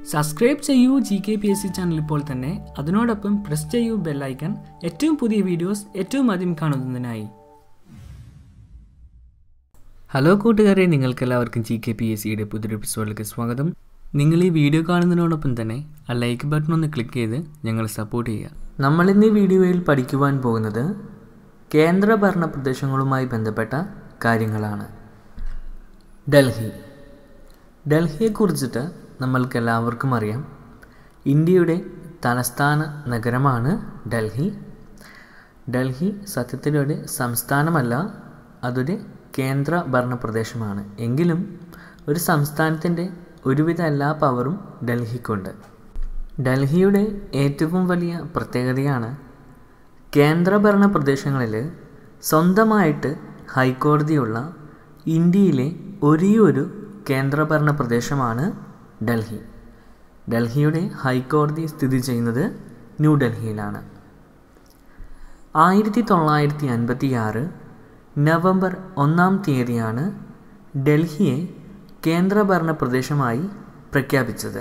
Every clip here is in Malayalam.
സബ്സ്ക്രൈബ് ചെയ്യൂ GKPSC ചാനൽ ഇപ്പോൾ തന്നെ. അതിനോടൊപ്പം പ്രസ് ചെയ്യൂ ബെൽ ഐക്കൺ ഏറ്റവും പുതിയ വീഡിയോസ് ഏറ്റവും ആദ്യം കാണുന്നതിനായി. ഹലോ കൂട്ടുകാരെ, നിങ്ങൾക്കെല്ലാവർക്കും GKPSCയുടെ പുതിയൊരു എപ്പിസോഡിലേക്ക് സ്വാഗതം. നിങ്ങൾ ഈ വീഡിയോ കാണുന്നതിനോടൊപ്പം തന്നെ ആ ലൈക്ക് ബട്ടൺ ഒന്ന് ക്ലിക്ക് ചെയ്ത് ഞങ്ങളെ സപ്പോർട്ട് ചെയ്യുക. നമ്മളിന്ന് ഈ വീഡിയോയിൽ പഠിക്കുവാൻ പോകുന്നത് കേന്ദ്രഭരണ പ്രദേശങ്ങളുമായി ബന്ധപ്പെട്ട കാര്യങ്ങളാണ്. ഡൽഹിയെക്കുറിച്ചിട്ട് നമ്മൾക്കെല്ലാവർക്കും അറിയാം. ഇന്ത്യയുടെ തലസ്ഥാന നഗരമാണ് ഡൽഹി. ഡൽഹി സത്യത്തിലൊരു സംസ്ഥാനമല്ല, അതൊരു കേന്ദ്ര ഭരണ പ്രദേശമാണ്. എങ്കിലും ഒരു സംസ്ഥാനത്തിൻ്റെ ഒരുവിധ എല്ലാ പവറും ഡൽഹിക്കുണ്ട്. ഡൽഹിയുടെ ഏറ്റവും വലിയ പ്രത്യേകതയാണ് കേന്ദ്രഭരണ പ്രദേശങ്ങളിൽ സ്വന്തമായിട്ട് ഹൈക്കോടതിയുള്ള ഇന്ത്യയിലെ ഒരേയൊരു കേന്ദ്രഭരണ പ്രദേശമാണ് ഡൽഹി. ഡൽഹിയുടെ ഹൈക്കോടതി സ്ഥിതി ചെയ്യുന്നത് ന്യൂഡൽഹിയിലാണ്. 1956 നവംബർ 1 ഡൽഹിയെ കേന്ദ്രഭരണ പ്രദേശമായി പ്രഖ്യാപിച്ചത്.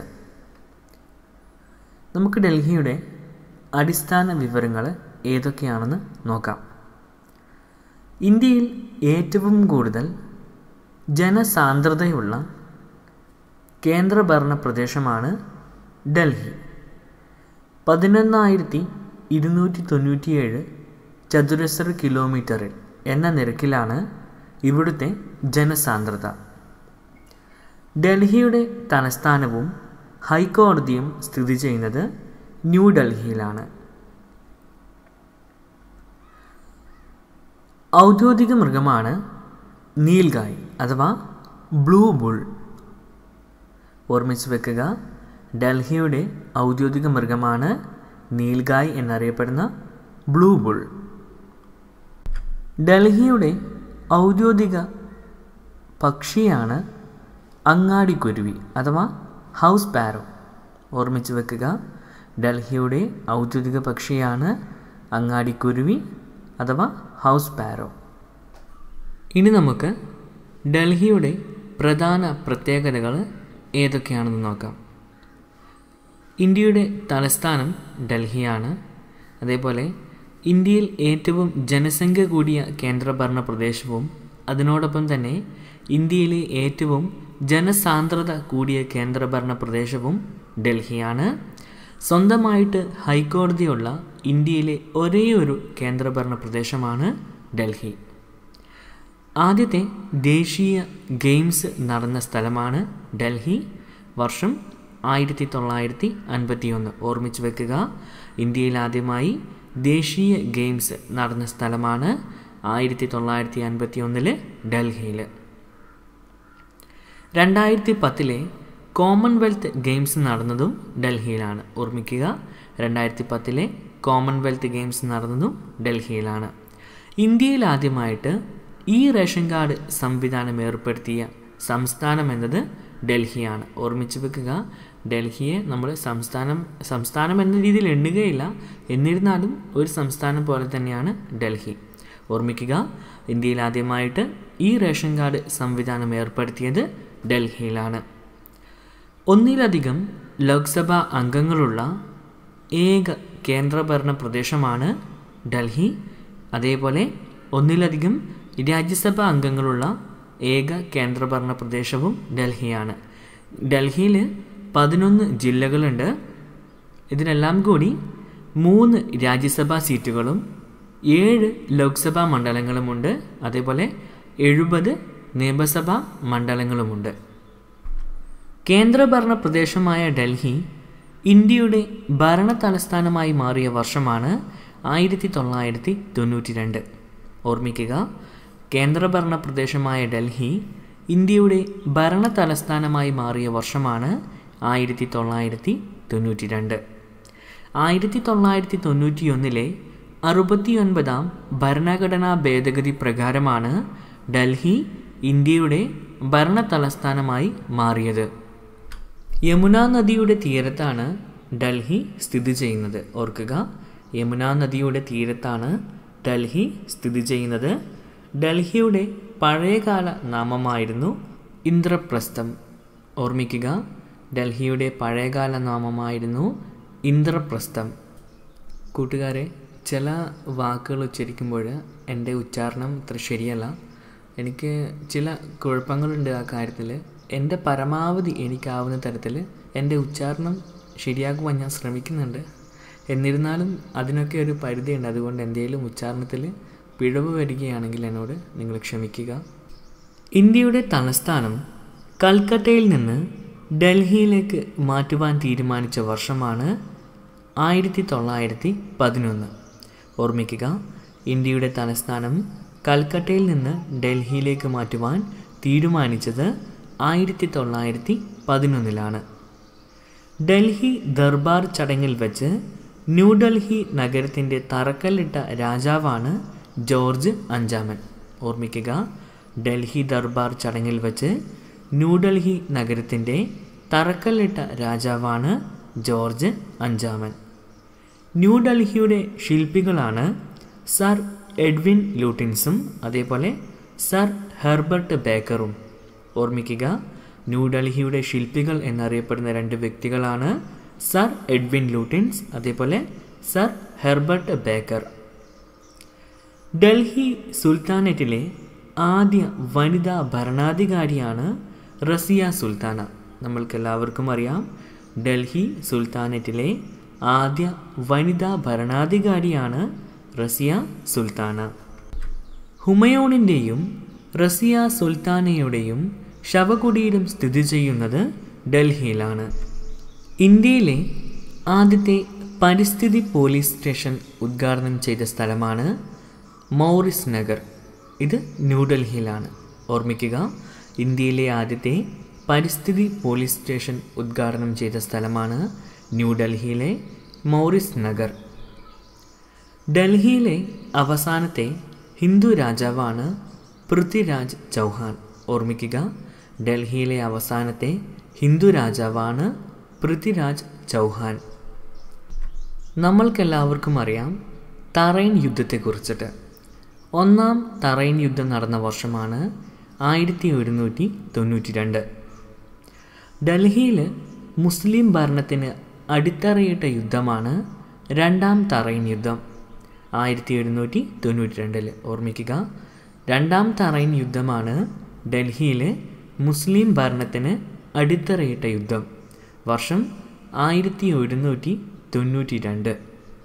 നമുക്ക് ഡൽഹിയുടെ അടിസ്ഥാന വിവരങ്ങൾ ഏതൊക്കെയാണെന്ന് നോക്കാം. ഇന്ത്യയിൽ ഏറ്റവും കൂടുതൽ ജനസാന്ദ്രതയുള്ള കേന്ദ്രഭരണ പ്രദേശമാണ് ഡൽഹി. 11,297 ചതുരശ്ര കിലോമീറ്ററിൽ എന്ന നിരക്കിലാണ് ഇവിടുത്തെ ജനസാന്ദ്രത. ഡൽഹിയുടെ തലസ്ഥാനവും ഹൈക്കോടതിയും സ്ഥിതി ചെയ്യുന്നത് ന്യൂഡൽഹിയിലാണ്. ഔദ്യോഗിക മൃഗമാണ് നീൽഗായ് അഥവാ ബ്ലൂ ബുൾ. ഓർമ്മിച്ച് വെക്കുക, ഡൽഹിയുടെ ഔദ്യോഗിക മൃഗമാണ് നീൽഗായ് എന്നറിയപ്പെടുന്ന ബ്ലൂ ബുൾ. ഡൽഹിയുടെ ഔദ്യോഗിക പക്ഷിയാണ് അങ്ങാടിക്കുരുവി അഥവാ ഹൗസ് പാരോ. ഓർമ്മിച്ച് വെക്കുക, ഡൽഹിയുടെ ഔദ്യോഗിക പക്ഷിയാണ് അങ്ങാടിക്കുരുവി അഥവാ ഹൗസ് പാരോ. ഇനി നമുക്ക് ഡൽഹിയുടെ പ്രധാന പ്രത്യേകതകൾ ഏതൊക്കെയാണെന്ന് നോക്കാം. ഇന്ത്യയുടെ തലസ്ഥാനം ഡൽഹിയാണ്. അതേപോലെ ഇന്ത്യയിൽ ഏറ്റവും ജനസംഖ്യ കൂടിയ കേന്ദ്രഭരണ പ്രദേശവും അതിനോടൊപ്പം തന്നെ ഇന്ത്യയിലെ ഏറ്റവും ജനസാന്ദ്രത കൂടിയ കേന്ദ്രഭരണ പ്രദേശവും ഡൽഹിയാണ്. സ്വന്തമായിട്ട് ഹൈക്കോടതിയുള്ള ഇന്ത്യയിലെ ഒരേയൊരു കേന്ദ്രഭരണ പ്രദേശമാണ് ഡൽഹി. ആദ്യത്തെ ദേശീയ ഗെയിംസ് നടന്ന സ്ഥലമാണ് ഡൽഹി. വർഷം 1951. ഓർമ്മിച്ച് വെക്കുക, ഇന്ത്യയിൽ ആദ്യമായി ദേശീയ ഗെയിംസ് നടന്ന സ്ഥലമാണ് 1951 ഡൽഹിയിൽ. 2010 കോമൺവെൽത്ത് ഗെയിംസ് നടന്നതും ഡൽഹിയിലാണ്. ഓർമ്മിക്കുക, 2010 കോമൺവെൽത്ത് ഗെയിംസ് നടന്നതും ഡൽഹിയിലാണ്. ഇന്ത്യയിൽ ആദ്യമായിട്ട് ഈ റേഷൻ കാർഡ് സംവിധാനം ഏർപ്പെടുത്തിയ സംസ്ഥാനം എന്നത് ഡൽഹിയാണ്. ഓർമ്മിച്ച് വെക്കുക, ഡൽഹിയെ നമ്മൾ സംസ്ഥാനം എന്ന രീതിയിൽ എണ്ണുകയില്ല, എന്നിരുന്നാലും ഒരു സംസ്ഥാനം പോലെ തന്നെയാണ് ഡൽഹി. ഓർമ്മിക്കുക, ഇന്ത്യയിൽ ആദ്യമായിട്ട് ഈ റേഷൻ കാർഡ് സംവിധാനം ഏർപ്പെടുത്തിയത് ഡൽഹിയിലാണ്. ഒന്നിലധികം ലോക്സഭാ അംഗങ്ങളുള്ള ഏക കേന്ദ്രഭരണ പ്രദേശമാണ് ഡൽഹി. അതേപോലെ ഒന്നിലധികം രാജ്യസഭാ അംഗങ്ങളുള്ള ഏക കേന്ദ്രഭരണ പ്രദേശവും ഡൽഹിയാണ്. ഡൽഹിയിൽ 11 ജില്ലകളുണ്ട്. ഇതിനെല്ലാം കൂടി 3 രാജ്യസഭാ സീറ്റുകളും 7 ലോക്സഭാ മണ്ഡലങ്ങളുമുണ്ട്. അതേപോലെ 70 നിയമസഭാ മണ്ഡലങ്ങളുമുണ്ട്. കേന്ദ്രഭരണ പ്രദേശമായ ഡൽഹി ഇന്ത്യയുടെ ഭരണ തലസ്ഥാനമായി മാറിയ വർഷമാണ് 1992. ഓർമ്മിക്കുക, കേന്ദ്രഭരണ പ്രദേശമായ ഡൽഹി ഇന്ത്യയുടെ ഭരണ തലസ്ഥാനമായി മാറിയ വർഷമാണ് 1992. 1991 69ാം ഭരണഘടനാ ഭേദഗതി പ്രകാരമാണ് ഡൽഹി ഇന്ത്യയുടെ ഭരണ തലസ്ഥാനമായി മാറിയത്. യമുന നദിയുടെ തീരത്താണ് ഡൽഹി സ്ഥിതി ചെയ്യുന്നത്. ഓർക്കുക, യമുന നദിയുടെ തീരത്താണ് ഡൽഹി സ്ഥിതി ചെയ്യുന്നത്. ഡൽഹിയുടെ പഴയകാല നാമമായിരുന്നു ഇന്ദ്രപ്രസ്ഥം. ഓർമ്മിക്കുക, ഡൽഹിയുടെ പഴയകാല നാമമായിരുന്നു ഇന്ദ്രപ്രസ്ഥം. കൂട്ടുകാരെ, ചില വാക്കുകൾ ഉച്ചരിക്കുമ്പോൾ എൻ്റെ ഉച്ചാരണം അത്ര ശരിയല്ല. എനിക്ക് ചില കുഴപ്പങ്ങളുണ്ട് ആ കാര്യത്തിൽ. എൻ്റെ പരമാവധി എനിക്കാവുന്ന തരത്തിൽ എൻ്റെ ഉച്ചാരണം ശരിയാക്കുവാൻ ഞാൻ ശ്രമിക്കുന്നുണ്ട്. എന്നിരുന്നാലും അതിനൊക്കെ ഒരു പരിധിയുണ്ട്. അതുകൊണ്ട് എന്തെങ്കിലും ഉച്ചാരണത്തിൽ പിഴവ് വരികയാണെങ്കിൽ എന്നോട് നിങ്ങൾ ക്ഷമിക്കുക. ഇന്ത്യയുടെ തലസ്ഥാനം കൽക്കട്ടയിൽ നിന്ന് ഡൽഹിയിലേക്ക് മാറ്റുവാൻ തീരുമാനിച്ച വർഷമാണ് 1911. ഓർമ്മിക്കുക, ഇന്ത്യയുടെ തലസ്ഥാനം കൽക്കട്ടയിൽ നിന്ന് ഡൽഹിയിലേക്ക് മാറ്റുവാൻ തീരുമാനിച്ചത് 1911. ഡൽഹി ദർബാർ ചടങ്ങിൽ വെച്ച് ന്യൂഡൽഹി നഗരത്തിൻ്റെ തറക്കല്ലിട്ട രാജാവാണ് ജോർജ് അഞ്ചാമൻ. ഓർമ്മിക്കുക, ഡൽഹി ദർബാർ ചടങ്ങിൽ വെച്ച് ന്യൂഡൽഹി നഗരത്തിൻ്റെ തറക്കല്ലിട്ട രാജാവാണ് ജോർജ് അഞ്ചാമൻ. ന്യൂഡൽഹിയുടെ ശില്പികളാണ് സർ എഡ്വിൻ ലൂട്ടിൻസും അതേപോലെ സർ ഹെർബർട്ട് ബേക്കറും. ഓർമ്മിക്കുക, ന്യൂഡൽഹിയുടെ ശില്പികൾ എന്നറിയപ്പെടുന്ന രണ്ട് വ്യക്തികളാണ് സർ എഡ്വിൻ ലൂട്ടിൻസ് അതേപോലെ സർ ഹെർബർട്ട് ബേക്കർ. ഡൽഹി സുൽത്താനറ്റിലെ ആദ്യ വനിതാ ഭരണാധികാരിയാണ് റസിയ സുൽത്താന. നമ്മൾക്കെല്ലാവർക്കും അറിയാം, ഡൽഹി സുൽത്താനറ്റിലെ ആദ്യ വനിതാ ഭരണാധികാരിയാണ് റസിയ സുൽത്താന. ഹുമയൂണിൻ്റെയും റസിയ സുൽത്താനയുടെയും ശവകുടീരം സ്ഥിതി ചെയ്യുന്നത് ഡൽഹിയിലാണ്. ഇന്ത്യയിലെ ആദ്യത്തെ പരിസ്ഥിതി പോലീസ് സ്റ്റേഷൻ ഉദ്ഘാടനം ചെയ്ത സ്ഥലമാണ് മൗറിസ് നഗർ. ഇത് ന്യൂഡൽഹിയിലാണ്. ഓർമ്മിക്കുക, ഇന്ത്യയിലെ ആദ്യത്തെ പരിസ്ഥിതി പോലീസ് സ്റ്റേഷൻ ഉദ്ഘാടനം ചെയ്ത സ്ഥലമാണ് ന്യൂഡൽഹിയിലെ മൗറിസ് നഗർ. ഡൽഹിയിലെ അവസാനത്തെ ഹിന്ദു രാജാവാണ് പൃഥ്വിരാജ് ചൗഹാൻ. ഓർമ്മിക്കുക, ഡൽഹിയിലെ അവസാനത്തെ ഹിന്ദു രാജാവാണ് പൃഥ്വിരാജ് ചൗഹാൻ. നമ്മൾക്കെല്ലാവർക്കും അറിയാം തറൈൻ യുദ്ധത്തെക്കുറിച്ചിട്ട്. ഒന്നാം തറൈൻ യുദ്ധം നടന്ന വർഷമാണ് 1192. ഡൽഹിയിൽ മുസ്ലിം ഭരണത്തിന് അടിത്തറയിട്ട യുദ്ധമാണ് രണ്ടാം തറൈൻ യുദ്ധം 1792. ഓർമ്മിക്കുക, രണ്ടാം തറൈൻ യുദ്ധമാണ് ഡൽഹിയിൽ മുസ്ലിം ഭരണത്തിന് അടിത്തറയിട്ട യുദ്ധം. വർഷം 1792.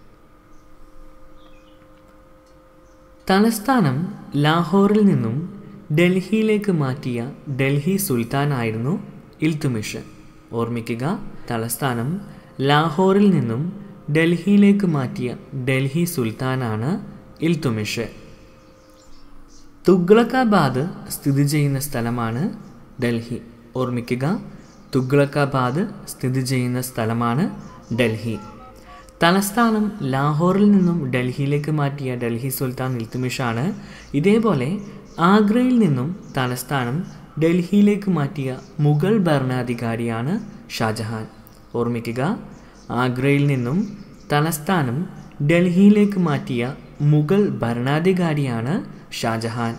തലസ്ഥാനം ലാഹോറിൽ നിന്നും ഡൽഹിയിലേക്ക് മാറ്റിയ ഡൽഹി സുൽത്താനായിരുന്നു ഇൽത്തുമിഷ്. ഓർമ്മിക്കുക, തലസ്ഥാനം ലാഹോറിൽ നിന്നും ഡൽഹിയിലേക്ക് മാറ്റിയ ഡൽഹി സുൽത്താനാണ് ഇൽത്തുമിഷ്. തുഗ്ലക്കാബാദ് സ്ഥിതി ചെയ്യുന്ന സ്ഥലമാണ് ഡൽഹി. ഓർമ്മിക്കുക, തുഗ്ലക്കാബാദ് സ്ഥിതി ചെയ്യുന്ന സ്ഥലമാണ് ഡൽഹി. തലസ്ഥാനം ലാഹോറിൽ നിന്നും ഡൽഹിയിലേക്ക് മാറ്റിയ ഡൽഹി സുൽത്താൻ ഇൽത്തുമിഷാണ്. ഇതേപോലെ ആഗ്രയിൽ നിന്നും തലസ്ഥാനം ഡൽഹിയിലേക്ക് മാറ്റിയ മുഗൾ ഭരണാധികാരിയാണ് ഷാജഹാൻ. ഓർമ്മിക്കുക, ആഗ്രയിൽ നിന്നും തലസ്ഥാനം ഡൽഹിയിലേക്ക് മാറ്റിയ മുഗൾ ഭരണാധികാരിയാണ് ഷാജഹാൻ.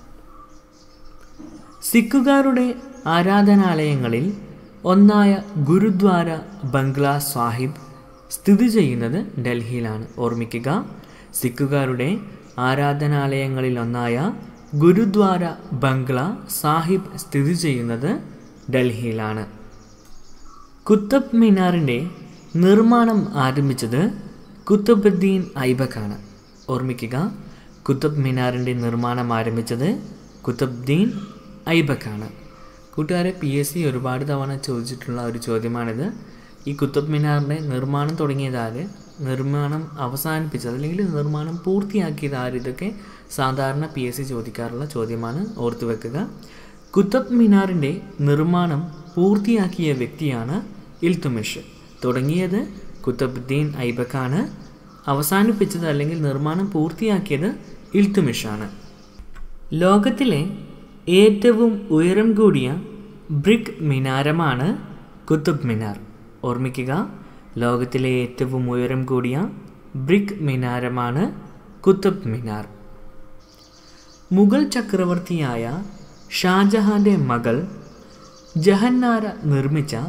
സിഖുകാരുടെ ആരാധനാലയങ്ങളിൽ ഒന്നായ ഗുരുദ്വാര ബംഗ്ലാ സാഹിബ് സ്ഥിതി ചെയ്യുന്നത് ഡൽഹിയിലാണ്. ഓർമ്മിക്കുക, സിഖുകാരുടെ ആരാധനാലയങ്ങളിൽ ഒന്നായ ഗുരുദ്വാര ബംഗ്ലാ സാഹിബ് സ്ഥിതി ചെയ്യുന്നത് ഡൽഹിയിലാണ്. കുത്തബ് മിനാറിൻ്റെ നിർമ്മാണം ആരംഭിച്ചത് കുത്തബുദ്ദീൻ ഐബക്കാണ്. ഓർമ്മിക്കുക, കുത്തബ് മിനാറിൻ്റെ നിർമ്മാണം ആരംഭിച്ചത് കുത്തബുദ്ദീൻ ഐബക്കാണ്. കൂട്ടുകാരെ, PSC ഒരുപാട് തവണ ചോദിച്ചിട്ടുള്ള ഒരു ചോദ്യമാണിത്. ഈ കുത്തബ് മിനാറിൻ്റെ നിർമ്മാണം തുടങ്ങിയതാര്, നിർമ്മാണം അവസാനിപ്പിച്ചത് അല്ലെങ്കിൽ നിർമ്മാണം പൂർത്തിയാക്കിയത് ആര്, ഇതൊക്കെ സാധാരണ PSC ചോദിക്കാറുള്ള ചോദ്യമാണ്. ഓർത്തു വെക്കുക. കുത്തബ് മിനാറിൻ്റെ നിർമ്മാണം പൂർത്തിയാക്കിയ വ്യക്തിയാണ് ഇൽത്തുമിഷ്. തുടങ്ങിയത് കുത്തബുദ്ദീൻ ഐബക്കാണ്, അവസാനിപ്പിച്ചത് അല്ലെങ്കിൽ നിർമ്മാണം പൂർത്തിയാക്കിയത് ഇൽത്തുമിഷാണ്. ലോകത്തിലെ ഏറ്റവും ഉയരം കൂടിയ ബ്രിക്ക് മിനാരമാണ് കുത്തബ് മിനാർ. ഓർമ്മിക്കുക, ലോകത്തിലെ ഏറ്റവും ഉയരം കൂടിയ ബ്രിക്ക് മിനാരമാണ് കുത്തബ് മിനാർ. മുഗൾ ചക്രവർത്തിയായ ഷാജഹാൻ്റെ മകൾ ജഹന്നാര നിർമ്മിച്ച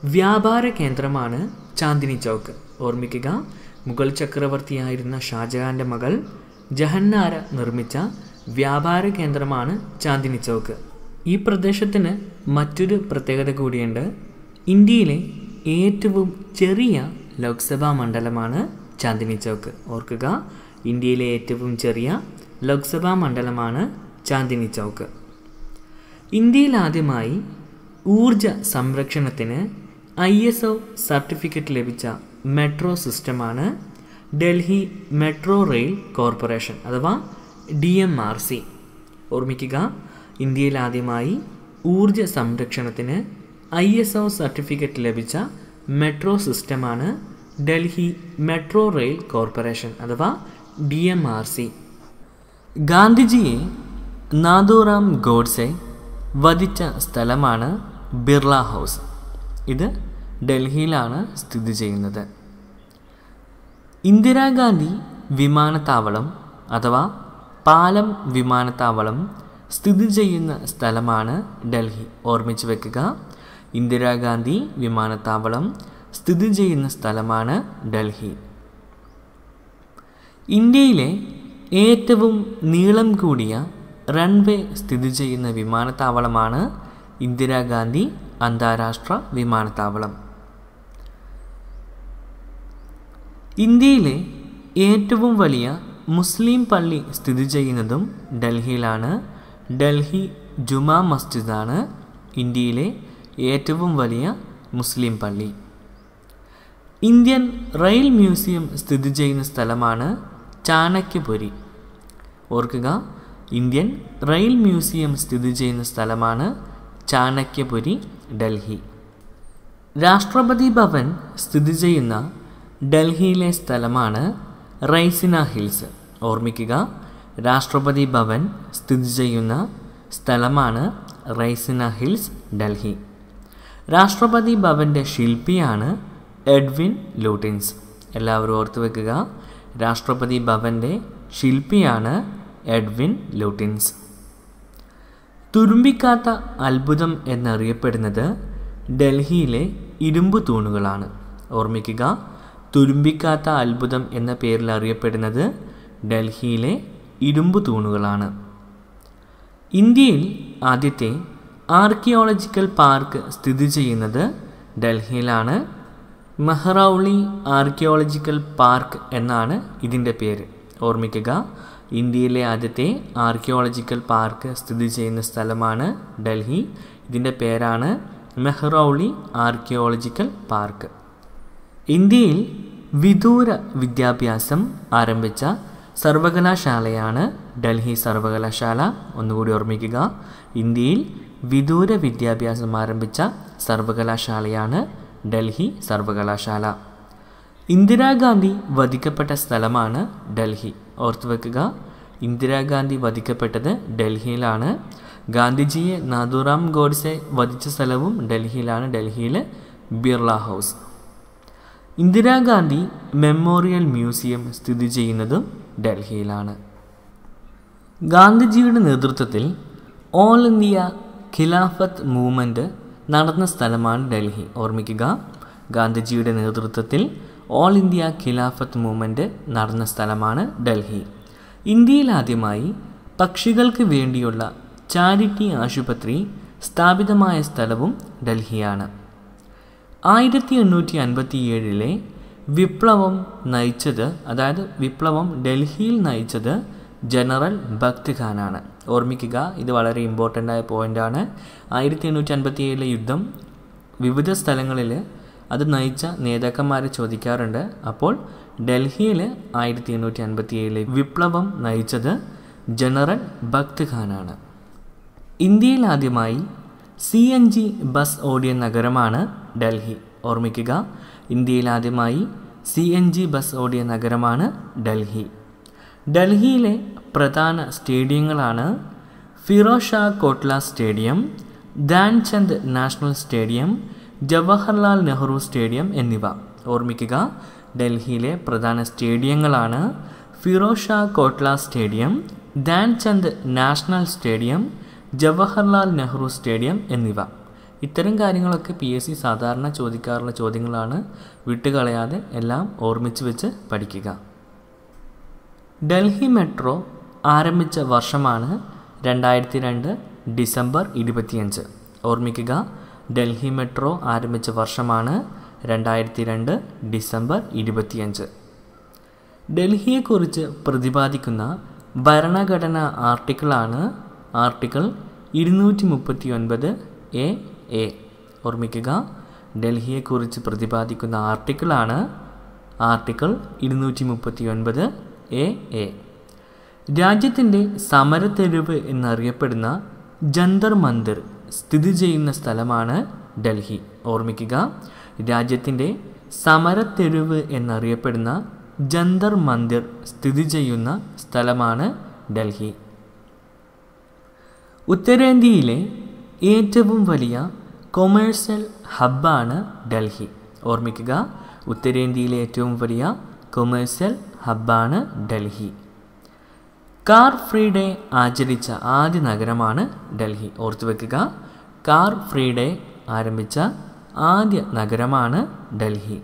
വ്യാപാര കേന്ദ്രമാണ് ചാന്ദിനി ചൗക്ക്. ഓർമ്മിക്കുക, മുഗൾ ചക്രവർത്തിയായിരുന്ന ഷാജഹാൻ്റെ മകൾ ജഹന്നാര നിർമ്മിച്ച വ്യാപാര കേന്ദ്രമാണ് ചാന്ദിനി ചൗക്ക്. ഈ പ്രദേശത്തിന് മറ്റൊരു പ്രത്യേകത കൂടിയുണ്ട്. ഇന്ത്യയിലെ ഏറ്റവും ചെറിയ ലോക്സഭാ മണ്ഡലമാണ് ചാന്ദിനി ചൗക്ക്. ഓർക്കുക, ഇന്ത്യയിലെ ഏറ്റവും ചെറിയ ലോക്സഭാ മണ്ഡലമാണ് ചാന്ദിനി ചൗക്ക്. ഇന്ത്യയിൽ ആദ്യമായി ഊർജ സംരക്ഷണത്തിന് ISO സർട്ടിഫിക്കറ്റ് ലഭിച്ച മെട്രോ സിസ്റ്റമാണ് ഡൽഹി മെട്രോ റെയിൽ കോർപ്പറേഷൻ അഥവാ DMRC. ഓർമ്മിക്കുക, ഇന്ത്യയിൽ ആദ്യമായി ഊർജ സംരക്ഷണത്തിന് ISO സർട്ടിഫിക്കറ്റ് ലഭിച്ച മെട്രോ സിസ്റ്റമാണ് ഡൽഹി മെട്രോ റെയിൽ കോർപ്പറേഷൻ അഥവാ DMRC. ഗാന്ധിജിയെ നാഥുറാം ഗോഡ്സെ വധിച്ച സ്ഥലമാണ് ബിർള ഹൗസ്. ഇത് ഡൽഹിയിലാണ് സ്ഥിതി ചെയ്യുന്നത്. ഇന്ദിരാഗാന്ധി വിമാനത്താവളം അഥവാ പാലം വിമാനത്താവളം സ്ഥിതി ചെയ്യുന്ന സ്ഥലമാണ് ഡൽഹി. ഓർമ്മിച്ച് വെക്കുക, ഇന്ദിരാഗാന്ധി വിമാനത്താവളം സ്ഥിതി ചെയ്യുന്ന സ്ഥലമാണ് ഡൽഹി. ഇന്ത്യയിലെ ഏറ്റവും നീളം കൂടിയ റൺവേ സ്ഥിതി ചെയ്യുന്ന വിമാനത്താവളമാണ് ഇന്ദിരാഗാന്ധി അന്താരാഷ്ട്ര വിമാനത്താവളം. ഇന്ത്യയിലെ ഏറ്റവും വലിയ മുസ്ലിം പള്ളി സ്ഥിതി ചെയ്യുന്നതും ഡൽഹിയിലാണ്. ഡൽഹി ജുമാ മസ്ജിദാണ് ഇന്ത്യയിലെ ഏറ്റവും വലിയ മുസ്ലിം പള്ളി. ഇന്ത്യൻ റെയിൽ മ്യൂസിയം സ്ഥിതി ചെയ്യുന്ന സ്ഥലമാണ് ചാണക്യപുരി. ഓർക്കുക, ഇന്ത്യൻ റെയിൽ മ്യൂസിയം സ്ഥിതി ചെയ്യുന്ന സ്ഥലമാണ് ചാണക്യപുരി, ഡൽഹി. രാഷ്ട്രപതി ഭവൻ സ്ഥിതി ചെയ്യുന്ന ഡൽഹിയിലെ സ്ഥലമാണ് റൈസിന ഹിൽസ്. ഓർമ്മിക്കുക, രാഷ്ട്രപതി ഭവൻ സ്ഥിതി ചെയ്യുന്ന സ്ഥലമാണ് റൈസിന ഹിൽസ്, ഡൽഹി. രാഷ്ട്രപതി ഭവൻ്റെ ശില്പിയാണ് എഡ്വിൻ ലൂട്ടിൻസ്. എല്ലാവരും ഓർത്തു വെക്കുക, രാഷ്ട്രപതി ഭവൻ്റെ ശില്പിയാണ് എഡ്വിൻ ലൂട്ടിൻസ്. തുരുമ്പിക്കാത്ത അത്ഭുതം എന്നറിയപ്പെടുന്നത് ഡൽഹിയിലെ ഇരുമ്പ് തൂണുകളാണ്. ഓർമ്മിക്കുക, തുരുമ്പിക്കാത്ത അത്ഭുതം എന്ന പേരിൽ അറിയപ്പെടുന്നത് ഡൽഹിയിലെ ഇരുമ്പ് തൂണുകളാണ്. ഇന്ത്യയിൽ ആദ്യത്തെ ആർക്കിയോളജിക്കൽ പാർക്ക് സ്ഥിതി ചെയ്യുന്നത് ഡൽഹിയിലാണ്. മെഹ്റൗളി ആർക്കിയോളജിക്കൽ പാർക്ക് എന്നാണ് ഇതിൻ്റെ പേര്. ഓർമ്മിക്കുക, ഇന്ത്യയിലെ ആദ്യത്തെ ആർക്കിയോളജിക്കൽ പാർക്ക് സ്ഥിതി ചെയ്യുന്ന സ്ഥലമാണ് ഡൽഹി. ഇതിൻ്റെ പേരാണ് മെഹ്റൗളി ആർക്കിയോളജിക്കൽ പാർക്ക്. ഇന്ത്യയിൽ വിദൂര വിദ്യാഭ്യാസം ആരംഭിച്ച സർവകലാശാലയാണ് ഡൽഹി സർവകലാശാല. ഒന്നുകൂടി ഓർമ്മിക്കുക, ഇന്ത്യയിൽ വിദൂര വിദ്യാഭ്യാസം ആരംഭിച്ച സർവകലാശാലയാണ് ഡൽഹി സർവകലാശാല. ഇന്ദിരാഗാന്ധി വധിക്കപ്പെട്ട സ്ഥലമാണ് ഡൽഹി. ഓർത്തുവെക്കുക, ഇന്ദിരാഗാന്ധി വധിക്കപ്പെട്ടത് ഡൽഹിയിലാണ്. ഗാന്ധിജിയെ നാഥുറാം ഗോഡ്സെ വധിച്ച സ്ഥലവും ഡൽഹിയിലാണ്, ഡൽഹിയിൽ Birla house. Indira Gandhi memorial museum സ്ഥിതി ചെയ്യുന്നതും ഡൽഹിയിലാണ്. ഗാന്ധിജിയുടെ നേതൃത്വത്തിൽ ഓൾ ഇന്ത്യ ഖിലാഫത്ത് മൂവ്മെൻറ്റ് നടന്ന സ്ഥലമാണ് ഡൽഹി. ഓർമ്മിക്കുക, ഗാന്ധിജിയുടെ നേതൃത്വത്തിൽ ഓൾ ഇന്ത്യ ഖിലാഫത്ത് മൂവ്മെൻറ്റ് നടന്ന സ്ഥലമാണ് ഡൽഹി. ഇന്ത്യയിൽ ആദ്യമായി പക്ഷികൾക്ക് വേണ്ടിയുള്ള ചാരിറ്റി ആശുപത്രി സ്ഥാപിതമായ സ്ഥലവും ഡൽഹിയാണ്. 1857 വിപ്ലവം നയിച്ചത്, അതായത് വിപ്ലവം ഡൽഹിയിൽ നയിച്ചത് ജനറൽ ഭക്ത് ഖാനാണ്. ഓർമ്മിക്കുക, ഇത് വളരെ ഇമ്പോർട്ടൻ്റ് ആയ പോയിൻ്റാണ്. 1857 യുദ്ധം വിവിധ സ്ഥലങ്ങളിൽ അത് നയിച്ച നേതാക്കന്മാരെ ചോദിക്കാറുണ്ട്. അപ്പോൾ ഡൽഹിയിൽ 1857 വിപ്ലവം നയിച്ചത് ജനറൽ ഭക്ത് ഖാനാണ്. ഇന്ത്യയിൽ ആദ്യമായി CNG ബസ് ഓടിയ നഗരമാണ് ഡൽഹി. ഓർമ്മിക്കുക, ഇന്ത്യയിൽ ആദ്യമായി CNG ബസ് ഓടിയ നഗരമാണ് ഡൽഹി. ഡൽഹിയിലെ പ്രധാന സ്റ്റേഡിയങ്ങളാണ് Feroz Shah Kotla stadium, Dhyan Chand national stadium, Jawaharlal Nehru stadium എന്നിവ. ഓർമ്മിക്കുക, ഡൽഹിയിലെ പ്രധാന സ്റ്റേഡിയങ്ങളാണ് Feroz Shah Kotla stadium, Dhyan Chand national stadium, Jawaharlal Nehru stadium എന്നിവ. ഇത്തരം കാര്യങ്ങളൊക്കെ PSC സാധാരണ ചോദിക്കാറുള്ള ചോദ്യങ്ങളാണ്. വിട്ടുകളയാതെ എല്ലാം ഓർമ്മിച്ച് വെച്ച് പഠിക്കുക. ഡൽഹി മെട്രോ ആരംഭിച്ച വർഷമാണ് 2002 ഡിസംബർ 25. ഓർമ്മിക്കുക, ഡൽഹി മെട്രോ ആരംഭിച്ച വർഷമാണ് 2002 ഡിസംബർ 25. ഡൽഹിയെക്കുറിച്ച് പ്രതിപാദിക്കുന്ന ഭരണഘടനാ ആർട്ടിക്കിളാണ് ആർട്ടിക്കിൾ 239A. ഓർമ്മിക്കുക, ഡൽഹിയെക്കുറിച്ച് പ്രതിപാദിക്കുന്ന ആർട്ടിക്കിളാണ് ആർട്ടിക്കിൾ 239A. രാജ്യത്തിൻ്റെ സമരത്തെരുവ് എന്നറിയപ്പെടുന്ന ജന്തർ മന്ദിർ സ്ഥിതി ചെയ്യുന്ന സ്ഥലമാണ് ഡൽഹി. ഓർമ്മിക്കുക, രാജ്യത്തിൻ്റെ സമരത്തെരുവ് എന്നറിയപ്പെടുന്ന ജന്തർ മന്ദിർ സ്ഥിതി ചെയ്യുന്ന സ്ഥലമാണ് ഡൽഹി. ഉത്തരേന്ത്യയിലെ ഏറ്റവും വലിയ കൊമേഴ്സ്യൽ ഹബ്ബാണ് ഡൽഹി. ഓർമ്മിക്കുക, ഉത്തരേന്ത്യയിലെ ഏറ്റവും വലിയ കൊമേഴ്സ്യൽ ഹബ്ബാണ് ഡൽഹി. കാർ ഫ്രീ ഡേ ആചരിച്ച ആദ്യ നഗരമാണ് ഡൽഹി. ഓർത്തു വയ്ക്കുക, കാർ ഫ്രീ ഡേ ആരംഭിച്ച ആദ്യ നഗരമാണ് ഡൽഹി.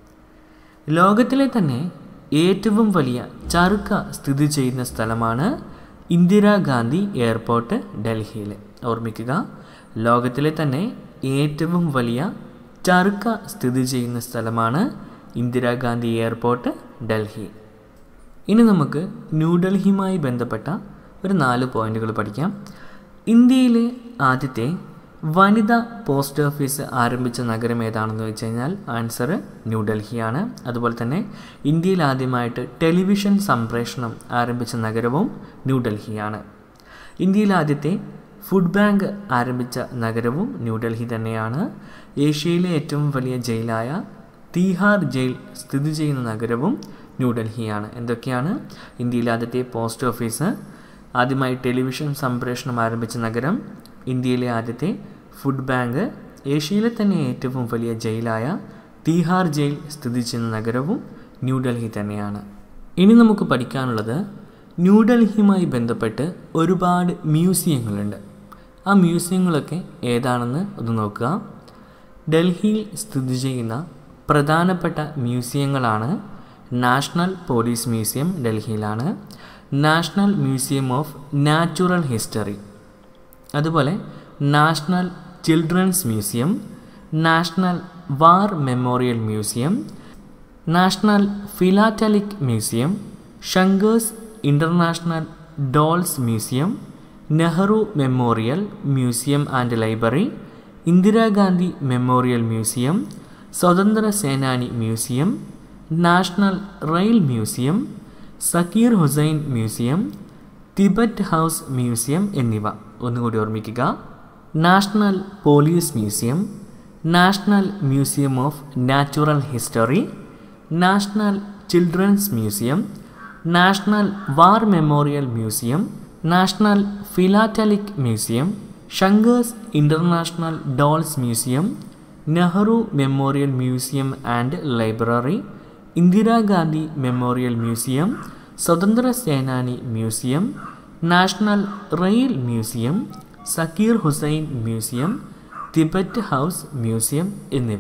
ലോകത്തിലെ തന്നെ ഏറ്റവും വലിയ ചറുക്ക സ്ഥിതി ചെയ്യുന്ന സ്ഥലമാണ് ഇന്ദിരാഗാന്ധി എയർപോർട്ട് ഡൽഹിയിൽ. ഓർമ്മിക്കുക, ലോകത്തിലെ തന്നെ ഏറ്റവും വലിയ ചറുക്ക സ്ഥിതി ചെയ്യുന്ന സ്ഥലമാണ് ഇന്ദിരാഗാന്ധി എയർപോർട്ട് ഡൽഹി. ഇനി നമുക്ക് ന്യൂഡൽഹിയുമായി ബന്ധപ്പെട്ട ഒരു 4 പോയിന്റുകൾ പഠിക്കാം. ഇന്ത്യയിലെ ആദ്യത്തെ വനിതാ പോസ്റ്റ് ഓഫീസ് ആരംഭിച്ച നഗരം ഏതാണെന്ന് വെച്ച് കഴിഞ്ഞാൽ ആൻസർ ന്യൂഡൽഹിയാണ്. അതുപോലെ തന്നെ ഇന്ത്യയിൽ ആദ്യമായിട്ട് ടെലിവിഷൻ സംപ്രേഷണം ആരംഭിച്ച നഗരവും ന്യൂഡൽഹിയാണ്. ഇന്ത്യയിൽ ആദ്യത്തെ ഫുഡ് ബാങ്ക് ആരംഭിച്ച നഗരവും ന്യൂഡൽഹി തന്നെയാണ്. ഏഷ്യയിലെ ഏറ്റവും വലിയ ജയിലായ തീഹാർ ജയിൽ സ്ഥിതി ചെയ്യുന്ന നഗരവും ന്യൂഡൽഹിയാണ്. എന്തൊക്കെയാണ്? ഇന്ത്യയിലെ ആദ്യത്തെ പോസ്റ്റ് ഓഫീസ്, ആദ്യമായി ടെലിവിഷൻ സംപ്രേഷണം ആരംഭിച്ച നഗരം, ഇന്ത്യയിലെ ആദ്യത്തെ ഫുഡ് ബാങ്ക്, ഏഷ്യയിലെ തന്നെ ഏറ്റവും വലിയ ജയിലായ തീഹാർ ജയിൽ സ്ഥിതി ചെയ്യുന്ന നഗരവും ന്യൂഡൽഹി തന്നെയാണ്. ഇനി നമുക്ക് പഠിക്കാനുള്ളത് ന്യൂഡൽഹിയുമായി ബന്ധപ്പെട്ട് ഒരുപാട് മ്യൂസിയങ്ങളുണ്ട്. ആ മ്യൂസിയങ്ങളൊക്കെ ഏതാണെന്ന് ഒന്ന് നോക്കുക. ഡൽഹിയിൽ സ്ഥിതി ചെയ്യുന്ന പ്രധാനപ്പെട്ട മ്യൂസിയങ്ങളാണ് നാഷണൽ പോലീസ് മ്യൂസിയം ഡൽഹിയിലാണ്, national museum of natural history, അതുപോലെ national children's museum, national war memorial museum, national philatelic museum, Shankar's international dolls museum, Nehru memorial museum and library, Indira Gandhi memorial museum, Swatantra Senani museum, national rail museum, Zakir Hussain museum, Tibet house museum എന്നിവ. ഒന്നുകൂടി ഓർമ്മിക്കുക: national police museum, national museum of natural history, national children's museum, national war memorial museum, national philatelic museum, Shankar's international dolls museum, Nehru memorial museum and library, Indira Gandhi memorial museum, Swatantra Senani museum, national rail museum, Zakir Hussain museum, Tibet house museum എന്നിവ.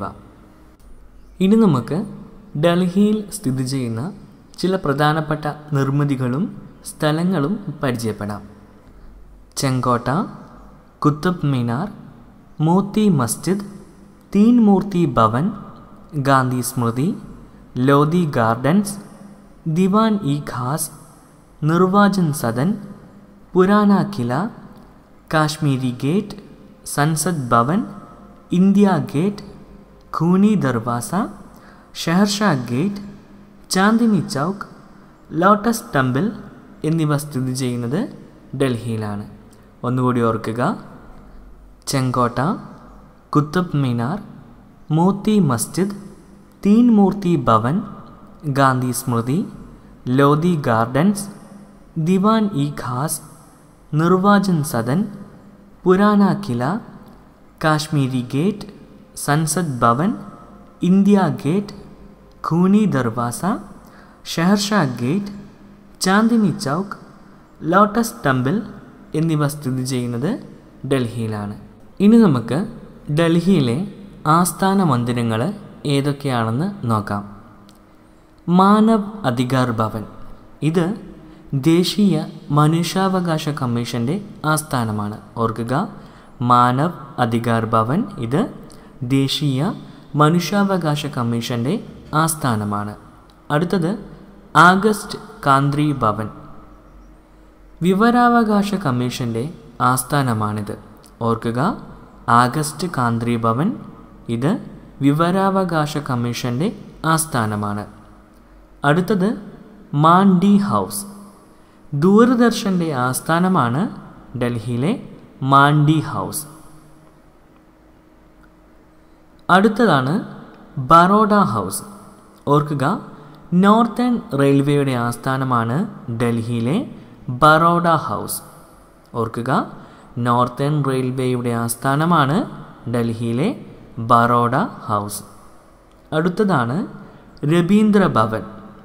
ഇനി നമുക്ക് ഡൽഹിയിൽ സ്ഥിതി ചെയ്യുന്ന ചില പ്രധാനപ്പെട്ട നിർമ്മിതികളും സ്ഥലങ്ങളും പരിചയപ്പെടാം. ചെങ്കോട്ട, Qutub Minar, Moti Masjid, Teen Murti Bhavan, Gandhi Smriti, Lodhi gardens, Diwan i Khas, Nirvachan Sadan, Purana Qila, Kashmiri gate, Sansad Bhavan, India gate, Khooni Darwaza, Sher Shah gate, Chandni Chowk, lotus temple എന്നിവ സ്ഥിതി ചെയ്യുന്നത് ഡൽഹിയിലാണ്. ഒന്നുകൂടി ഓർക്കുക: ചെങ്കോട്ട, Qutub Minar, Moti Masjid, Teen Murti Bhavan, Gandhi Smriti, Lodhi gardens, Diwan i Khas, Nirvachan Sadan, Purana Qila, Kashmiri gate, Sansad Bhavan, India gate, Khooni Darwaza, Sher Shah gate, Chandni Chowk, lotus temple എന്നിവ സ്ഥിതി ചെയ്യുന്നത് ഡൽഹിയിലാണ്. ഇനി നമുക്ക് ഡൽഹിയിലെ ആസ്ഥാന മന്ദിരങ്ങൾ ഏതൊക്കെയാണെന്ന് നോക്കാം. മാനവ് അധികാർ ഭവൻ, ഇത് ദേശീയ മനുഷ്യാവകാശ കമ്മീഷൻ്റെ ആസ്ഥാനമാണ്. ഓർക്കുക, മാനവ് അധികാർ ഭവൻ ഇത് ദേശീയ മനുഷ്യാവകാശ കമ്മീഷൻ്റെ ആസ്ഥാനമാണ്. അടുത്തത് ആഗസ്റ്റ് കാന്ത്രി ഭവൻ, വിവരാവകാശ കമ്മീഷൻ്റെ ആസ്ഥാനമാണിത്. ഓർക്കുക, ആഗസ്റ്റ് കാന്ത്രി ഭവൻ ഇത് വിവരാവകാശ കമ്മീഷൻ്റെ ആസ്ഥാനമാണ്. അടുത്തത് മാണ്ഡി ഹൗസ്, ദൂരദർശൻ്റെ ആസ്ഥാനമാണ് ഡൽഹിയിലെ മാണ്ഡി ഹൗസ്. അടുത്തതാണ് ബറോഡ ഹൗസ്. ഓർക്കുക, നോർത്തേൺ റെയിൽവേയുടെ ആസ്ഥാനമാണ് ഡൽഹിയിലെ ബറോഡ ഹൗസ്. ഓർക്കുക, നോർത്തേൺ റെയിൽവേയുടെ ആസ്ഥാനമാണ് ഡൽഹിയിലെ ബറോഡ ഹൗസ്. അടുത്തതാണ് രവീന്ദ്ര ഭവൻ,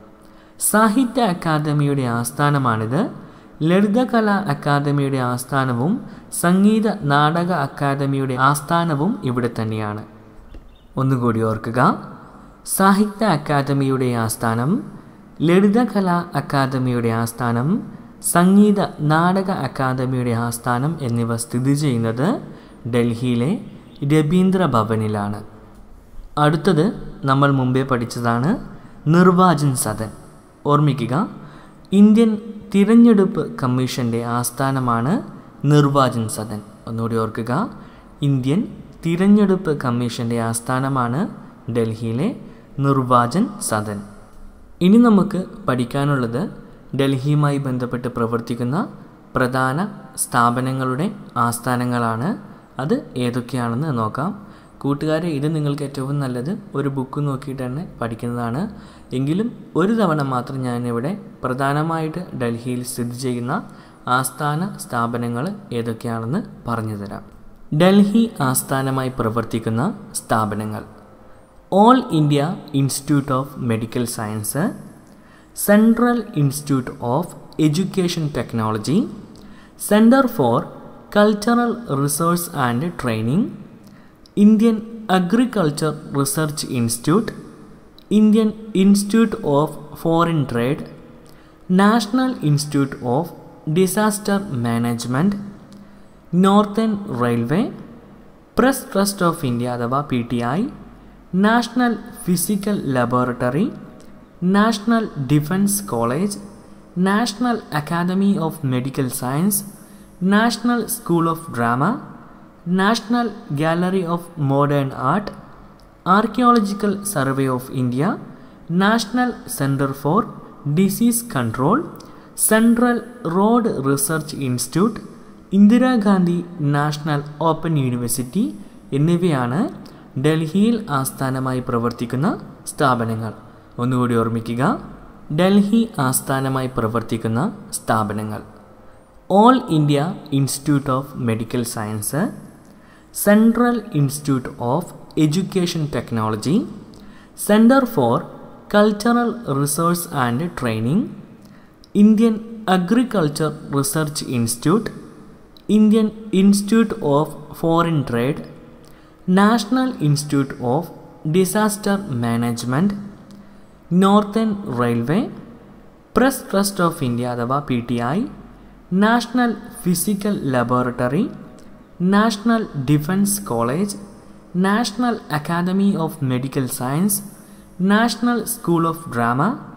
സാഹിത്യ അക്കാദമിയുടെ ആസ്ഥാനമാണിത്. ലളിതകലാ അക്കാദമിയുടെ ആസ്ഥാനവും സംഗീത നാടക അക്കാദമിയുടെ ആസ്ഥാനവും ഇവിടെ തന്നെയാണ്. ഒന്നുകൂടി ഓർക്കുക, സാഹിത്യ അക്കാദമിയുടെ ആസ്ഥാനം, ലളിതകലാ അക്കാദമിയുടെ ആസ്ഥാനം, സംഗീത നാടക അക്കാദമിയുടെ ആസ്ഥാനം എന്നിവ സ്ഥിതി ചെയ്യുന്നത് ഡൽഹിയിലെ രവീന്ദ്ര ഭവനിലാണ്. അടുത്തത് നമ്മൾ മുമ്പേ പഠിച്ചതാണ് നിർവാചൻ സദൻ. ഓർമ്മിക്കുക, ഇന്ത്യൻ തിരഞ്ഞെടുപ്പ് കമ്മീഷൻ്റെ ആസ്ഥാനമാണ് നിർവാചൻ സദൻ. ഒന്നുകൂടി ഓർക്കുക, ഇന്ത്യൻ തിരഞ്ഞെടുപ്പ് കമ്മീഷൻ്റെ ആസ്ഥാനമാണ് ഡൽഹിയിലെ നിർവാചൻ സദൻ. ഇനി നമുക്ക് പഠിക്കാനുള്ളത് ഡൽഹിയുമായി ബന്ധപ്പെട്ട് പ്രവർത്തിക്കുന്ന പ്രധാന സ്ഥാപനങ്ങളുടെ ആസ്ഥാനങ്ങളാണ്. അത് ഏതൊക്കെയാണെന്ന് നോക്കാം. കൂട്ടുകാരെ, ഇത് നിങ്ങൾക്ക് ഏറ്റവും നല്ലത് ഒരു ബുക്ക് നോക്കിയിട്ട് തന്നെ പഠിക്കുന്നതാണ്. എങ്കിലും ഒരു തവണ മാത്രം ഞാനിവിടെ പ്രധാനമായിട്ട് ഡൽഹിയിൽ സ്ഥിതി ചെയ്യുന്ന ആസ്ഥാന സ്ഥാപനങ്ങൾ ഏതൊക്കെയാണെന്ന് പറഞ്ഞു തരാം. ഡൽഹി ആസ്ഥാനമായി പ്രവർത്തിക്കുന്ന സ്ഥാപനങ്ങൾ: all India institute of medical science, central institute of education technology, centre for cultural research and training, Indian agriculture research institute, Indian institute of foreign trade, national institute of disaster management, northern railway, press trust of India അഥവാ PTI, national physical laboratory, national defence college, national academy of medical science, national school of drama, national gallery of modern art, archaeological survey of India, national centre four disease control, central road research institute, Indira Gandhi national open university എന്നിവയാണ് ഡൽഹിയിൽ ആസ്ഥാനമായി പ്രവർത്തിക്കുന്ന സ്ഥാപനങ്ങൾ. ഒന്നുകൂടി ഓർമ്മിക്കുക, ഡൽഹി ആസ്ഥാനമായി പ്രവർത്തിക്കുന്ന സ്ഥാപനങ്ങൾ: all India institute of medical science, central institute of education technology, centre for cultural research and training, Indian agriculture research institute, Indian institute of foreign trade, national institute of disaster management, northern railway, press trust of India അഥവാ PTI, national physical laboratory, national defence college, national academy of medical science, national school of drama,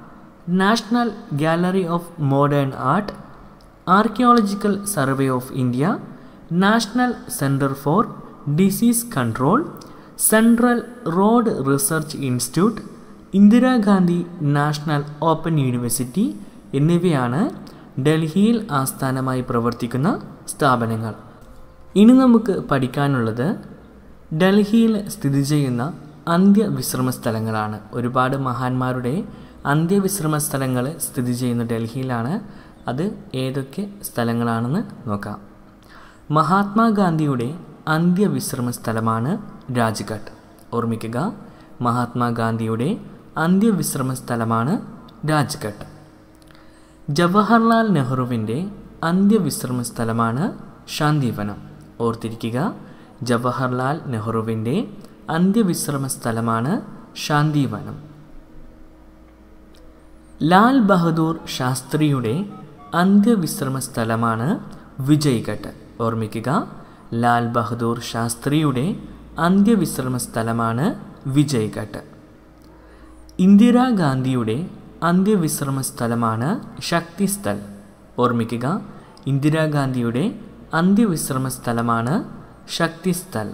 national gallery of modern art, archaeological survey of India, national centre four disease control, central road research institute, Indira Gandhi national open university എന്നിവയാണ് ഡൽഹിയിൽ ആസ്ഥാനമായി പ്രവർത്തിക്കുന്ന സ്ഥാപനങ്ങൾ. ഇനി നമുക്ക് പഠിക്കാനുള്ളത് ഡൽഹിയിൽ സ്ഥിതി ചെയ്യുന്ന അന്ത്യവിശ്രമ സ്ഥലങ്ങളാണ്. ഒരുപാട് മഹാന്മാരുടെ അന്ത്യവിശ്രമ സ്ഥലങ്ങൾ സ്ഥിതി ചെയ്യുന്ന ഡൽഹിയിലാണ്. അത് ഏതൊക്കെ സ്ഥലങ്ങളാണെന്ന് നോക്കാം. മഹാത്മാഗാന്ധിയുടെ അന്ത്യവിശ്രമ സ്ഥലമാണ് രാജ്ഘട്ട്. ഓർമ്മിക്കുക, മഹാത്മാഗാന്ധിയുടെ അന്ത്യവിശ്രമ സ്ഥലമാണ് രാജ്ഘട്ട്. ജവഹർലാൽ നെഹ്റുവിൻ്റെ അന്ത്യവിശ്രമ സ്ഥലമാണ് ശാന്തിവനം. ഓർത്തിരിക്കുക, ജവഹർലാൽ നെഹ്റുവിൻ്റെ അന്ത്യവിശ്രമ സ്ഥലമാണ് ശാന്തിവനം. ലാൽ ബഹദൂർ ശാസ്ത്രിയുടെ അന്ത്യവിശ്രമ സ്ഥലമാണ് വിജയ്ഘട്ട്. ഓർമ്മിക്കുക, ലാൽ ബഹദൂർ ശാസ്ത്രിയുടെ അന്ത്യവിശ്രമ സ്ഥലമാണ് വിജയ്ഘട്ട്. ഇന്ദിരാഗാന്ധിയുടെ അന്ത്യവിശ്രമ സ്ഥലമാണ് ശക്തിസ്ഥൽ. ഓർമ്മിക്കുക, ഇന്ദിരാഗാന്ധിയുടെ അന്ത്യവിശ്രമ സ്ഥലമാണ് ശക്തിസ്ഥൽ.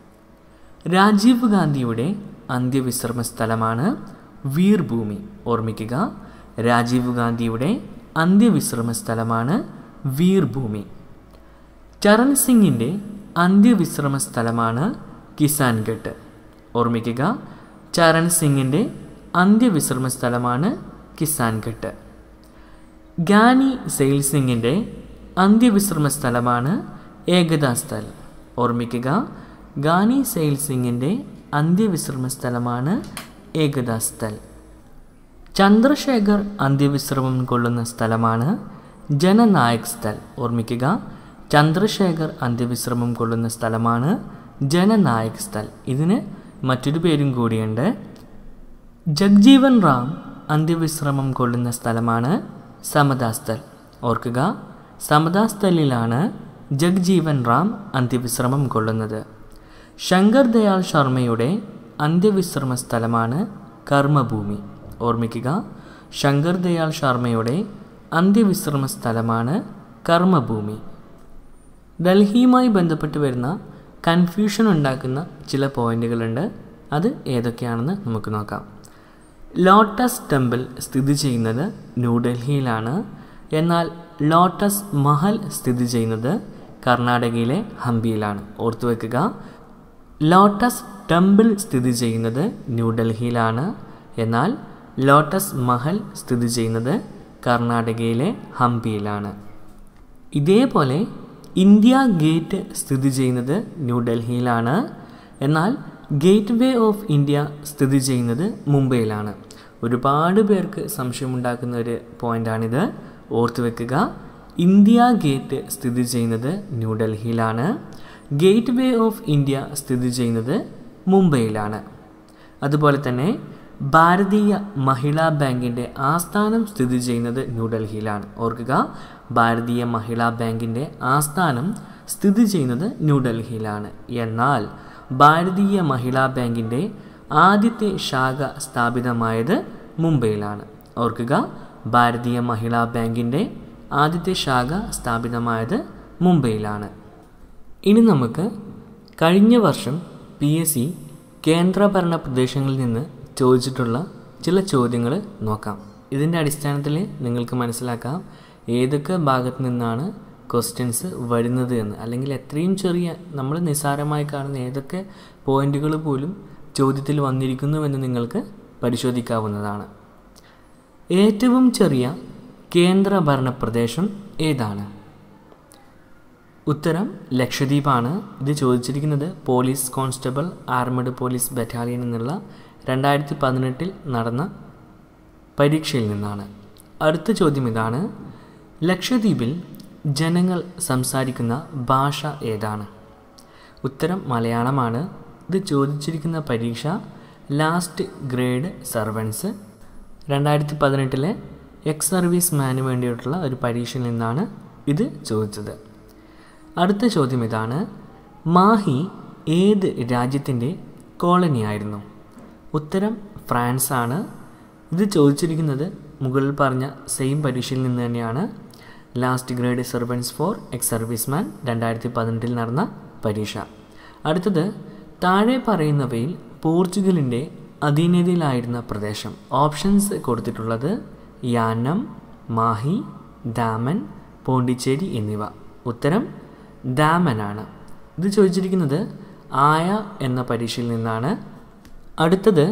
രാജീവ് ഗാന്ധിയുടെ അന്ത്യവിശ്രമ സ്ഥലമാണ് വീർഭൂമി. ഓർമ്മിക്കുക, രാജീവ് ഗാന്ധിയുടെ അന്ത്യവിശ്രമ സ്ഥലമാണ് വീർഭൂമി. ചരൺ സിംഗിൻ്റെ അന്ത്യവിശ്രമ സ്ഥലമാണ് കിസാൻഘട്ട്. ഓർമ്മിക്കുക, ചരൺ സിംഗിൻ്റെ അന്ത്യവിശ്രമ സ്ഥലമാണ് കിസാൻഘട്ട്. ഗ്യാനി സെയിൽ സിംഗിൻ്റെ അന്ത്യവിശ്രമ സ്ഥലമാണ് ഏകതാ സ്ഥൽ. ഓർമ്മിക്കുക, ഗ്യാനി സെയിൽ സിംഗിൻ്റെ അന്ത്യവിശ്രമ സ്ഥലമാണ് ഏകതാ സ്ഥൽ. ചന്ദ്രശേഖർ അന്ത്യവിശ്രമം കൊള്ളുന്ന സ്ഥലമാണ് ജനനായക് സ്ഥൽ. ഓർമ്മിക്കുക, ചന്ദ്രശേഖർ അന്ത്യവിശ്രമം കൊള്ളുന്ന സ്ഥലമാണ് ജനനായക് സ്ഥൽ. ഇതിന് മറ്റൊരു പേരും കൂടിയുണ്ട്. ജഗ്ജീവൻ റാം അന്ത്യവിശ്രമം കൊള്ളുന്ന സ്ഥലമാണ് സമതാ സ്ഥൽ. ഓർക്കുക, സമതാ സ്ഥലിലാണ് ജഗ്ജീവൻ റാം അന്ത്യവിശ്രമം കൊള്ളുന്നത്. ശങ്കർ ദയാൽ ശർമ്മയുടെ അന്ത്യവിശ്രമ സ്ഥലമാണ് കർമ്മഭൂമി. ഓർമ്മിക്കുക, ശങ്കർ ദയാൽ ശർമ്മയുടെ അന്ത്യവിശ്രമ സ്ഥലമാണ് കർമ്മഭൂമി. ഡൽഹിയുമായി ബന്ധപ്പെട്ട് വരുന്ന കൺഫ്യൂഷൻ ഉണ്ടാക്കുന്ന ചില പോയിന്റുകളുണ്ട്. അത് ഏതൊക്കെയാണെന്ന് നമുക്ക് നോക്കാം. ലോട്ടസ് ടെമ്പിൾ സ്ഥിതി ചെയ്യുന്നത് ന്യൂഡൽഹിയിലാണ്. എന്നാൽ ലോട്ടസ് മഹൽ സ്ഥിതി ചെയ്യുന്നത് കർണാടകയിലെ ഹംപിയിലാണ്. ഓർത്തുവെക്കുക, ലോട്ടസ് ടെമ്പിൾ സ്ഥിതി ചെയ്യുന്നത് ന്യൂഡൽഹിയിലാണ്. എന്നാൽ ലോട്ടസ് മഹൽ സ്ഥിതി ചെയ്യുന്നത് കർണാടകയിലെ ഹംപിയിലാണ്. ഇതേപോലെ ഇന്ത്യ ഗേറ്റ് സ്ഥിതി ചെയ്യുന്നത് ന്യൂഡൽഹിയിലാണ്. എന്നാൽ ഗേറ്റ് വേ ഓഫ് ഇന്ത്യ സ്ഥിതി ചെയ്യുന്നത് മുംബൈയിലാണ്. ഒരുപാട് പേർക്ക് സംശയമുണ്ടാക്കുന്ന ഒരു പോയിൻ്റാണിത്. ഓർത്തു വെക്കുക, ഇന്ത്യ ഗേറ്റ് സ്ഥിതി ചെയ്യുന്നത് ന്യൂഡൽഹിയിലാണ്. ഗേറ്റ് വേ ഓഫ് ഇന്ത്യ സ്ഥിതി ചെയ്യുന്നത് മുംബൈയിലാണ്. അതുപോലെ തന്നെ ഭാരതീയ മഹിളാ ബാങ്കിൻ്റെ ആസ്ഥാനം സ്ഥിതി ചെയ്യുന്നത് ന്യൂഡൽഹിയിലാണ്. ഓർക്കുക, ഭാരതീയ മഹിളാ ബാങ്കിൻ്റെ ആസ്ഥാനം സ്ഥിതി ചെയ്യുന്നത് ന്യൂഡൽഹിയിലാണ്. എന്നാൽ ഭാരതീയ മഹിളാ ബാങ്കിൻ്റെ ആദ്യത്തെ ശാഖ സ്ഥാപിതമായത് മുംബൈയിലാണ്. ഓർക്കുക, ഭാരതീയ മഹിളാ ബാങ്കിൻ്റെ ആദ്യത്തെ ശാഖ സ്ഥാപിതമായത് മുംബൈയിലാണ്. ഇനി നമുക്ക് കഴിഞ്ഞ വർഷം PSC കേന്ദ്രഭരണ പ്രദേശങ്ങളിൽ നിന്ന് ചോദിച്ചിട്ടുള്ള ചില ചോദ്യങ്ങൾ നോക്കാം. ഇതിൻ്റെ അടിസ്ഥാനത്തിൽ നിങ്ങൾക്ക് മനസ്സിലാക്കാം ഏതൊക്കെ ഭാഗത്തു നിന്നാണ് ക്വസ്റ്റ്യൻസ് വരുന്നത് എന്ന്. അല്ലെങ്കിൽ എത്രയും ചെറിയ, നമ്മൾ നിസ്സാരമായി കാണുന്ന ഏതൊക്കെ പോയിന്റുകൾ പോലും ചോദ്യത്തിൽ വന്നിരിക്കുന്നുവെന്ന് നിങ്ങൾക്ക് പരിശോധിക്കാവുന്നതാണ്. ഏറ്റവും ചെറിയ കേന്ദ്രഭരണ പ്രദേശം ഏതാണ്? ഉത്തരം ലക്ഷദ്വീപാണ്. ഇത് ചോദിച്ചിരിക്കുന്നത് police constable armed police battalion എന്നുള്ള 2018 നടന്ന പരീക്ഷയിൽ നിന്നാണ്. അടുത്ത ചോദ്യം ഇതാണ്: ലക്ഷദ്വീപിൽ ജനങ്ങൾ സംസാരിക്കുന്ന ഭാഷ ഏതാണ്? ഉത്തരം മലയാളമാണ്. ഇത് ചോദിച്ചിരിക്കുന്ന പരീക്ഷ last grade servants 2018 ex service man വേണ്ടിയിട്ടുള്ള ഒരു പരീക്ഷയിൽ നിന്നാണ് ഇത് ചോദിച്ചത്. അടുത്ത ചോദ്യം ഇതാണ്: മാഹി ഏത് രാജ്യത്തിൻ്റെ കോളനിയായിരുന്നു? ഉത്തരം ഫ്രാൻസ് ആണ്. ഇത് ചോദിച്ചിരിക്കുന്നത് മുകളിൽ പറഞ്ഞ സെയിം പരീക്ഷയിൽ നിന്ന് തന്നെയാണ്. Last grade servants for ex service man 2018 നടന്ന പരീക്ഷ. അടുത്തത്: താഴെ പറയുന്നവയിൽ പോർച്ചുഗലിൻ്റെ അധീനതയിലായിരുന്ന പ്രദേശം. ഓപ്ഷൻസ് കൊടുത്തിട്ടുള്ളത് യാനം, മാഹി, ദാമൻ, പോണ്ടിച്ചേരി എന്നിവ. ഉത്തരം ദാമനാണ്. ഇത് ചോദിച്ചിരിക്കുന്നത് ആയ എന്ന പരീക്ഷയിൽ നിന്നാണ്. അടുത്തത്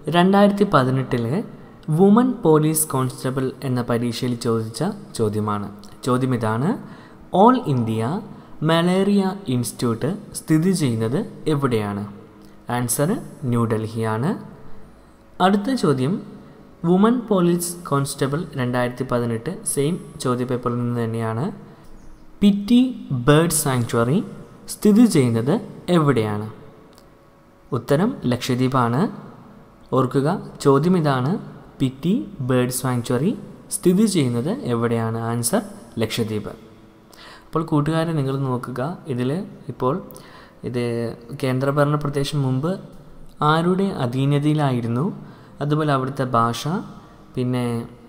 2018 വുമൺ പോലീസ് കോൺസ്റ്റബിൾ എന്ന പരീക്ഷയിൽ ചോദിച്ച ചോദ്യമാണ്. ചോദ്യം ഇതാണ്: ഓൾ ഇന്ത്യ മലേറിയ ഇൻസ്റ്റിറ്റ്യൂട്ട് സ്ഥിതി ചെയ്യുന്നത് എവിടെയാണ്? ആൻസർ ന്യൂഡൽഹിയാണ്. അടുത്ത ചോദ്യം: വുമൺ പോലീസ് കോൺസ്റ്റബിൾ 2018 സെയിം ചോദ്യപേപ്പറിൽ നിന്ന് തന്നെയാണ്. പിറ്റി ബേർഡ് സാങ്ച്വറി സ്ഥിതി ചെയ്യുന്നത് എവിടെയാണ്? ഉത്തരം ലക്ഷദ്വീപാണ്. ഓർക്കുക, ചോദ്യം ഇതാണ്, പിറ്റി ബേർഡ് സാങ്ച്വറി സ്ഥിതി ചെയ്യുന്നത് എവിടെയാണ്? ആൻസർ ലക്ഷദ്വീപ്. അപ്പോൾ കൂട്ടുകാരെ, നിങ്ങൾ നോക്കുക, ഇതിൽ ഇപ്പോൾ ഇത് കേന്ദ്രഭരണ പ്രദേശം മുമ്പ് ആരുടെ അധീനതയിലായിരുന്നു, അതുപോലെ അവിടുത്തെ ഭാഷ, പിന്നെ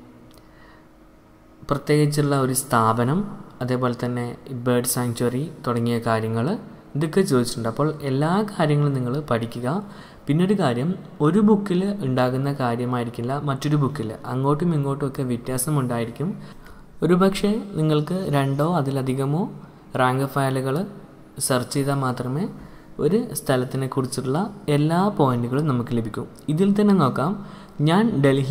പ്രത്യേകിച്ചുള്ള ഒരു സ്ഥാപനം, അതേപോലെ തന്നെ ബേർഡ് സാങ്ച്വറി തുടങ്ങിയ കാര്യങ്ങൾ ഇതൊക്കെ ചോദിച്ചിട്ടുണ്ട്. അപ്പോൾ എല്ലാ കാര്യങ്ങളും നിങ്ങൾ പഠിക്കുക. പിന്നൊരു കാര്യം, ഒരു ബുക്കിൽ ഉണ്ടാകുന്ന കാര്യമായിരിക്കില്ല മറ്റൊരു ബുക്കിൽ, അങ്ങോട്ടും ഇങ്ങോട്ടും ഒക്കെ വ്യത്യാസമുണ്ടായിരിക്കും. ഒരുപക്ഷെ നിങ്ങൾക്ക് 2 അതിലധികമോ റാങ്ക് ഫയലുകൾ സെർച്ച് ചെയ്താൽ മാത്രമേ ഒരു സ്ഥലത്തിനെ കുറിച്ചുള്ള എല്ലാ പോയിന്റുകളും നമുക്ക് ലഭിക്കും. ഇതിൽ തന്നെ നോക്കാം, ഞാൻ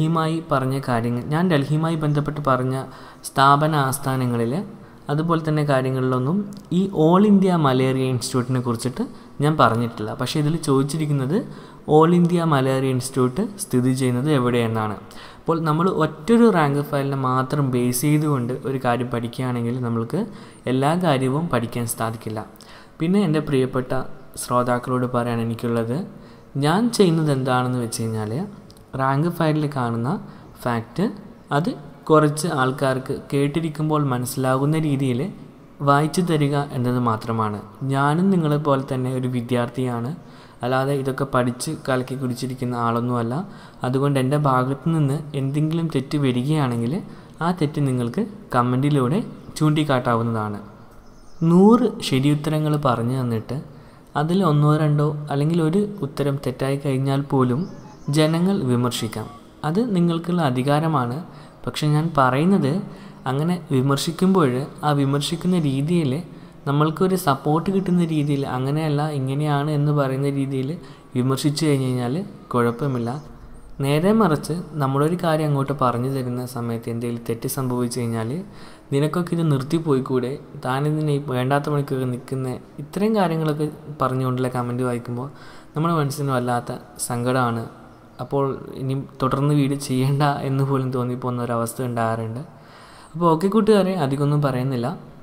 ഡൽഹിയുമായി ബന്ധപ്പെട്ട് പറഞ്ഞ സ്ഥാപന ആസ്ഥാനങ്ങളിൽ അതുപോലെ തന്നെ കാര്യങ്ങളിലൊന്നും ഈ ഓൾ ഇന്ത്യ മലേറിയ ഇൻസ്റ്റിറ്റ്യൂട്ടിനെ കുറിച്ചിട്ട് ഞാൻ പറഞ്ഞിട്ടില്ല. പക്ഷേ ഇതിൽ ചോദിച്ചിരിക്കുന്നത് ഓൾ ഇന്ത്യ മലേറിയ ഇൻസ്റ്റിറ്റ്യൂട്ട് സ്ഥിതി ചെയ്യുന്നത് എവിടെയെന്നാണ്. അപ്പോൾ നമ്മൾ ഒറ്റൊരു റാങ്ക് ഫയലിനെ മാത്രം ബേസ് ചെയ്തുകൊണ്ട് ഒരു കാര്യം പഠിക്കുകയാണെങ്കിൽ നമ്മൾക്ക് എല്ലാ കാര്യവും പഠിക്കാൻ സാധിക്കില്ല. പിന്നെ എൻ്റെ പ്രിയപ്പെട്ട ശ്രോതാക്കളോട് പറയാൻ എനിക്കുള്ളത്, ഞാൻ ചെയ്യുന്നത് എന്താണെന്ന് വെച്ച് കഴിഞ്ഞാൽ, റാങ്ക് ഫയലിൽ കാണുന്ന ഫാക്റ്റ് അത് കുറച്ച് ആൾക്കാർക്ക് കേട്ടിരിക്കുമ്പോൾ മനസ്സിലാകുന്ന രീതിയിൽ വായിച്ചു തരിക എന്നത് മാത്രമാണ്. ഞാനും നിങ്ങളെപ്പോലെ തന്നെ ഒരു വിദ്യാർത്ഥിയാണ്, അല്ലാതെ ഇതൊക്കെ പഠിച്ച് കലക്കി കുടിച്ചിരിക്കുന്ന ആളൊന്നുമല്ല. അതുകൊണ്ട് എൻ്റെ ഭാഗത്തു നിന്ന് എന്തെങ്കിലും തെറ്റ് വരികയാണെങ്കിൽ ആ തെറ്റ് നിങ്ങൾക്ക് കമൻറ്റിലൂടെ ചൂണ്ടിക്കാട്ടാവുന്നതാണ്. 100 ശരിയുത്തരങ്ങൾ പറഞ്ഞു തന്നിട്ട് അതിൽ 1 2 അല്ലെങ്കിൽ ഒരു ഉത്തരം തെറ്റായി കഴിഞ്ഞാൽ പോലും ജനങ്ങൾ വിമർശിക്കാം. അത് നിങ്ങൾക്കുള്ള അധികാരമാണ്. പക്ഷെ ഞാൻ പറയുന്നത്, അങ്ങനെ വിമർശിക്കുമ്പോൾ ആ വിമർശിക്കുന്ന രീതിയിൽ നമ്മൾക്കൊരു സപ്പോർട്ട് കിട്ടുന്ന രീതിയിൽ, അങ്ങനെയല്ല ഇങ്ങനെയാണ് എന്ന് പറയുന്ന രീതിയിൽ വിമർശിച്ചു കഴിഞ്ഞാൽ കുഴപ്പമില്ല. നേരെ മറിച്ച് നമ്മളൊരു കാര്യം അങ്ങോട്ട് പറഞ്ഞു തരുന്ന സമയത്ത് എന്തെങ്കിലും തെറ്റ് സംഭവിച്ചു കഴിഞ്ഞാൽ, നിനക്കൊക്കെ ഇത് നിർത്തിപ്പോയിക്കൂടെ, താനിതിനെ വേണ്ടാത്ത മണിക്കൊക്കെ നിൽക്കുന്ന, ഇത്രയും കാര്യങ്ങളൊക്കെ പറഞ്ഞുകൊണ്ടുള്ള കമൻറ്റ് വായിക്കുമ്പോൾ നമ്മുടെ മനസ്സിന് വല്ലാത്ത സങ്കടമാണ്. അപ്പോൾ ഇനി തുടർന്ന് വീഡിയോ ചെയ്യേണ്ട എന്ന് പോലും തോന്നിപ്പോകുന്ന ഒരവസ്ഥ ഉണ്ടാകാറുണ്ട്. അപ്പോൾ ഓക്കെ കൂട്ടുകാരെ, അധികമൊന്നും പറയുന്നില്ല.